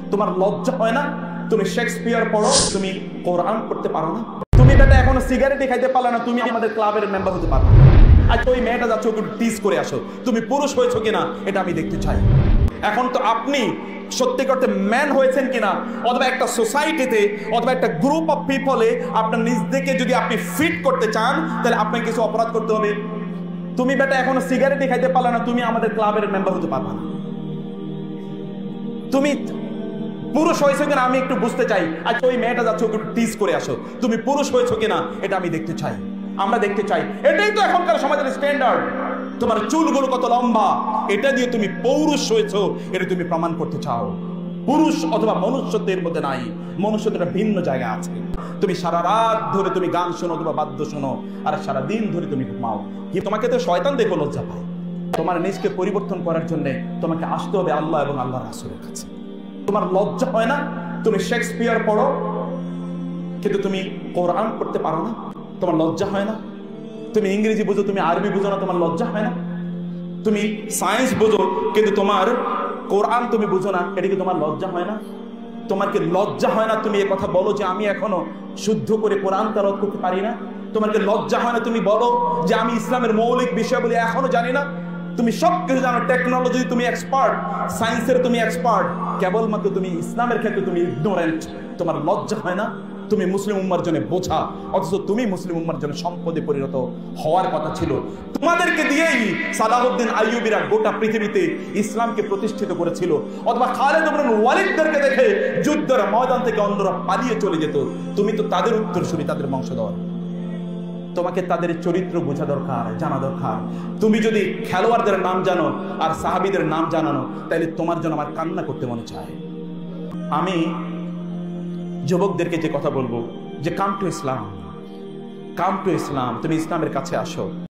তোমার লজ্জা হয় না? তুমি শেক্সপিয়ার পড়ো, তুমি কোরআন পড়তে পারো না? তুমি বেটা এখনো সিগারেট খাইতে পারলে না, তুমি আমাদের ক্লাবের মেম্বার হতে পারো না। আচ্ছা ওই মেয়েটা যাচ্ছ একটু টিজ করে আসো, তুমি পুরুষ হয়েছো কিনা এটা আমি দেখতে চাই। এখন তো আপনি সত্যি করতে ম্যান হয়েছেন কিনা, অথবা একটা সোসাইটিতে অথবা একটা গ্রুপ অফ পিপলে আপনার নিজেকে যদি আপনি ফিট করতে চান, তাহলে আপনাকে কিছু অপরাধ করতে হবে। তুমি বেটা এখনো সিগারেট খাইতে পারলে না, তুমি আমাদের ক্লাবের মেম্বার হতে পারবে না। তুমি পুরুষ হয়েছো কিনা আমি একটু বুঝতে চাই। আচ্ছা ওই মেয়েটা যাচ্ছ একটু টিজ করে আসো, তুমি পুরুষ হয়েছো কিনা এটা আমি দেখতে চাই, আমরা দেখতে চাই। এটাই তো এখনকার সমাজের স্ট্যান্ডার্ড। তোমার চুলগুলো কত লম্বা, এটা দিয়ে তুমি পৌরুষ হয়েছো, এটা তুমি প্রমাণ করতে চাও। পুরুষ অথবা মনুষ্যত্বের মধ্যে নাই, মনুষ্যত্বটা ভিন্ন জায়গায় আছে। তুমি সারা রাত ধরে তুমি গান শোনো অথবা বাদ্য শোনো, আর সারা দিন ধরে তুমি ঘুমাও, কি তোমাকে তো শয়তান দেখো লজ্জা পায়। তোমার নিজকে পরিবর্তন করার জন্য তোমাকে আসতে হবে আল্লাহ এবং আল্লাহর রাসূলের কাছে। তোমার লজ্জা হয় না? তুমি শেক্সপিয়ার পড়ো কিন্তু তুমি কোরআন পড়তে পারো না, তোমার লজ্জা হয় না? তুমি ইংরেজি বুঝো, তুমি আরবি বুঝো না, তোমার লজ্জা হয় না? তুমি সায়েন্স বুঝো কিন্তু তোমার কোরআন তুমি বুঝো না, এটা কি তোমার লজ্জা হয় না? তোমার কি লজ্জা হয় না তুমি এ কথা বলো যে আমি এখনো শুদ্ধ করে কোরআন তেলাওয়াত করতে পারি না? তোমার কি লজ্জা হয় না তুমি বলো যে আমি ইসলামের মৌলিক বিষয়গুলি এখনো জানি না? তুমি সব কিছু জানো, টেকনোলজি তুমি এক্সপার্ট, সায়েন্সের তুমি এক্সপার্ট, কেবলমাত্র তুমি ইসলামের ক্ষেত্রে তুমি ইগনোরেন্ট। তোমার লজ্জা হয় না? তুমি মুসলিম উম্মার জন্য বোঝা, অথচ তুমি মুসলিম উম্মার জন্য সম্পদে পরিণত হওয়ার কথা ছিল। তোমাদেরকে দিয়েই সালাহউদ্দিন আইয়ুবীরা গোটা পৃথিবীতে ইসলামকে প্রতিষ্ঠিত করেছিল, অথবা খালিদ ইবনে ওয়ালিদদেরকে দেখে যুদ্ধের ময়দান থেকে অন্যরা পালিয়ে চলে যেত। তুমি তো তাদের উত্তরসূরি, তাদের বংশধর। তোমাকে তাদের চরিত্র বোঝা দরকার, জানা দরকার। তুমি যদি খেলোয়াড়দের নাম জানো আর সাহাবীদের নাম জানানো, তাহলে তোমার জন্য আমার কান্না করতে মনে চায়। আমি যুবকদেরকে যে কথা বলবো যে come to Islam, come to ইসলাম, তুমি ইসলামের কাছে আসো।